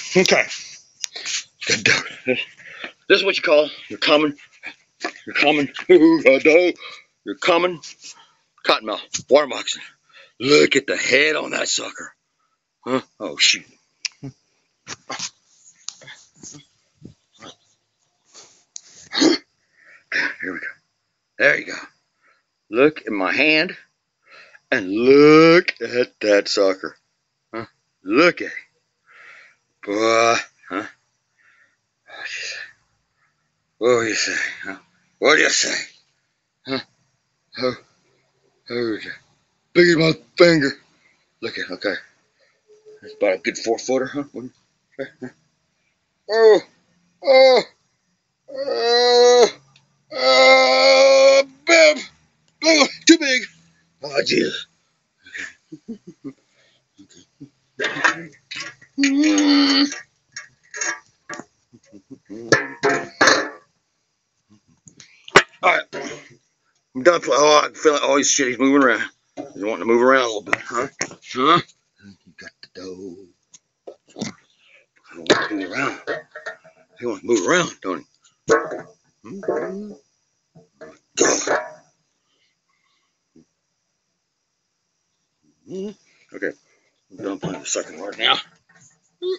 Okay. This is what you call you're coming, you're coming, you're coming, cottonmouth, water moccasin. Look at the head on that sucker. Huh? Oh, shoot. Here we go. There you go. Look at my hand and look at that sucker. Huh? Look at it. Boy, huh? What do you say? Huh? What do you say? Huh? Oh, oh, big as my finger. Look at it. Okay. That's about a good 4-footer, huh? Oh, oh, oh, oh, Bib. Oh, too big. Oh, Jesus. All right. I'm done. Oh, I can feel it. Oh, he's moving around. He's wanting to move around a little bit, huh? Huh? You got the dough. He wants to move around. He wants to move around, don't he? Mm-hmm. Okay. I'm done playing the second part now.